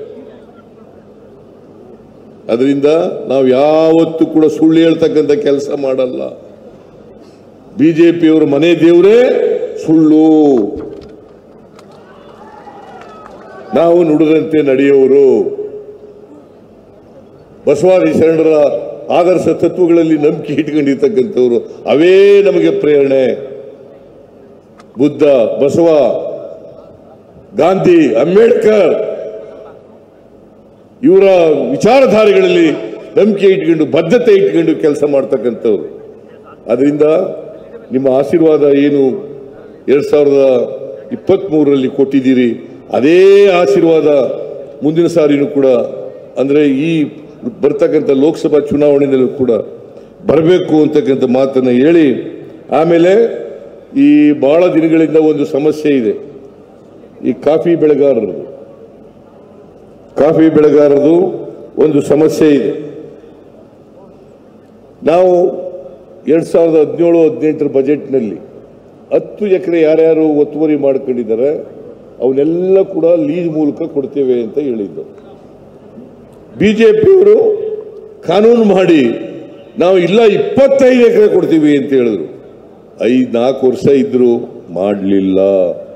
ಅದರಿಂದ ನಾವು ಯಾವತ್ತೂ ಕೂಡ ಸುಳ್ಳು ಹೇಳ್ತಕ್ಕಂಥ ಕೆಲಸ ಮಾಡಲ್ಲ. ಬಿಜೆಪಿಯವರು ಮನೆ ದೇವರೇ ಸುಳ್ಳು, ನಾವು ನುಡಿದಂತೆ ನಡೆಯುವರು. ಬಸವಾದಿ ಶರಣರ ಆದರ್ಶ ತತ್ವಗಳಲ್ಲಿ ನಂಬಿಕೆ ಇಟ್ಕೊಂಡಿರ್ತಕ್ಕಂಥವ್ರು, ಅವೇ ನಮಗೆ ಪ್ರೇರಣೆ. ಬುದ್ಧ, ಬಸವ, ಗಾಂಧಿ, ಅಂಬೇಡ್ಕರ್ ಇವರ ವಿಚಾರಧಾರೆಗಳಲ್ಲಿ ನಂಬಿಕೆ ಇಟ್ಕೊಂಡು, ಬದ್ಧತೆ ಇಟ್ಕೊಂಡು ಕೆಲಸ ಮಾಡ್ತಕ್ಕಂಥವ್ರು. ಅದರಿಂದ ನಿಮ್ಮ ಆಶೀರ್ವಾದ ಏನು 2023ರಲ್ಲಿ ಕೊಟ್ಟಿದ್ದೀರಿ, ಅದೇ ಆಶೀರ್ವಾದ ಮುಂದಿನ ಸಾರಿನೂ ಕೂಡ, ಅಂದರೆ ಈ ಬರ್ತಕ್ಕಂಥ ಲೋಕಸಭಾ ಚುನಾವಣೆಯಲ್ಲೂ ಕೂಡ ಬರಬೇಕು ಅಂತಕ್ಕಂಥ ಮಾತನ್ನು ಹೇಳಿ, ಆಮೇಲೆ ಈ ಬಹಳ ದಿನಗಳಿಂದ ಒಂದು ಸಮಸ್ಯೆ ಇದೆ. ಈ ಕಾಫಿ ಬೆಳೆಗಾರರದು ಒಂದು ಸಮಸ್ಯೆ ಇದೆ. ನಾವು 2017-18 ಬಜೆಟ್ನಲ್ಲಿ 10 ಎಕರೆ ಯಾರ್ಯಾರು ಒತ್ತುವರಿ ಮಾಡ್ಕೊಂಡಿದ್ದಾರೆ ಅವನ್ನೆಲ್ಲ ಕೂಡ ಲೀಸ್ ಮೂಲಕ ಕೊಡ್ತೇವೆ ಅಂತ ಹೇಳಿದ್ದು. ಬಿಜೆಪಿಯವರು ಕಾನೂನು ಮಾಡಿ ನಾವು ಇಲ್ಲ 25 ಎಕರೆ ಕೊಡ್ತೀವಿ ಅಂತ ಹೇಳಿದ್ರು. 4 ವರ್ಷ ಇದ್ರು ಮಾಡಲಿಲ್ಲ.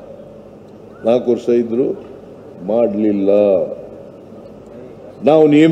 4 ವರ್ಷ ಇದ್ರು ಮಾಡಲಿಲ್ಲ. ನಾವು